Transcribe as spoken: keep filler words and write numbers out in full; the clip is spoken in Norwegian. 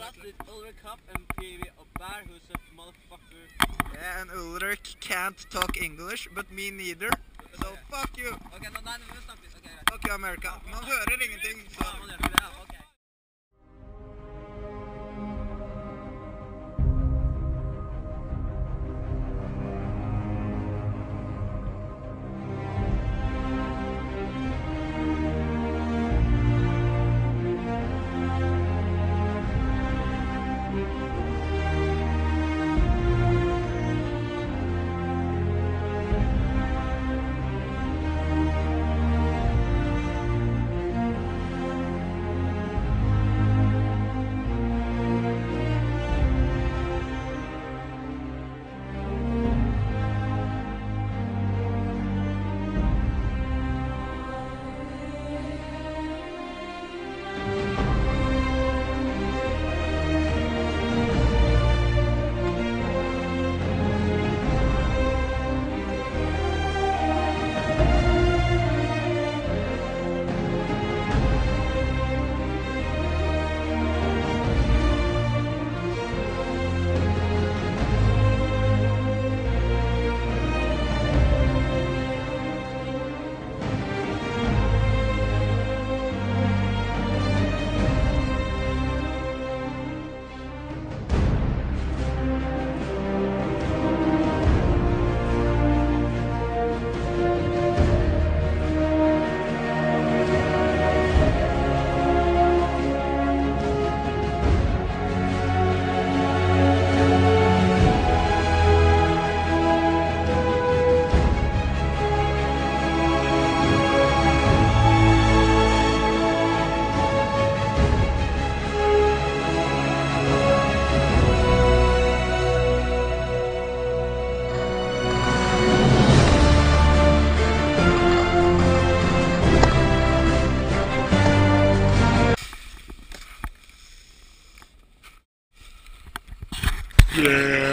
podcast with Ulrik, Hopp and P V Bear, who's a motherfucker. Yeah, and Ulrik can't talk English, but me neither. So Okay. fuck you. Ok, nå, nei, nå snakkes. Ok, greit. Fuck you, America. Man hører ingenting. Så. Ja, man gjør ikke det, ja. Ok. Yeah.